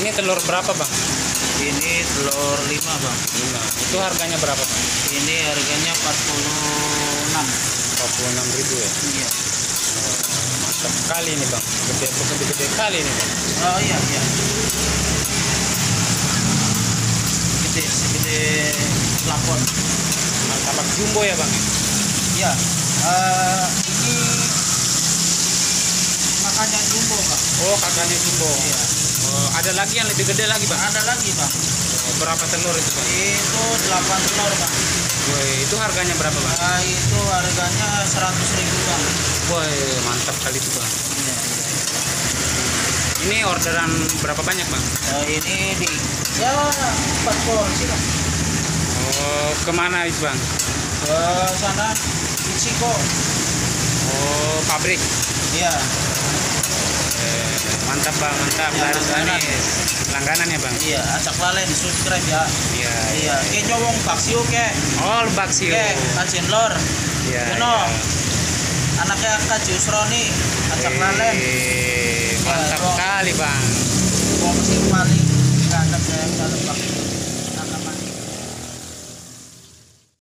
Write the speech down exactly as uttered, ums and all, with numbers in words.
Ini telur berapa bang? Ini telur lima bang. Lima. Itu harganya berapa bang? Ini harganya empat puluh enam. Empat puluh enam ribu ya. Iya. Oh, mantap sekali ini bang. Gede gede gede kali ini bang. Oh iya iya. Gede segede plafon. Martabak jumbo ya bang? Iya. Eh, ini makanya jumbo bang. Oh kakaknya jumbo. Iya. Oh, ada lagi yang lebih gede lagi bang? Ada lagi bang. Oh, berapa telur itu bang? Itu delapan telur bang. Woi, itu harganya berapa bang? Nah, itu harganya seratus ribu bang. Woi, mantap kali itu bang. Iya, iya. Ini orderan berapa banyak bang? Nah, ini di ya empat porsi bang. Oh, kemana itu bang? Ke sana Meksiko. Oh, pabrik. Iya. Eh, mantap bang, mantap. Ya, Harus langganan. ini langganan ya bang? Iya, acak lalen subscribe ya. Iya. Iya, ke nyowong paksiu ke. Oh, lebak sih. Ke kacin lor. Iya. Jono. Iya. Anaknya Kak Jusroni, acak lalen. Eh, mantap Ya, sekali bang. Wong sing paling ganteng ya dalam bang.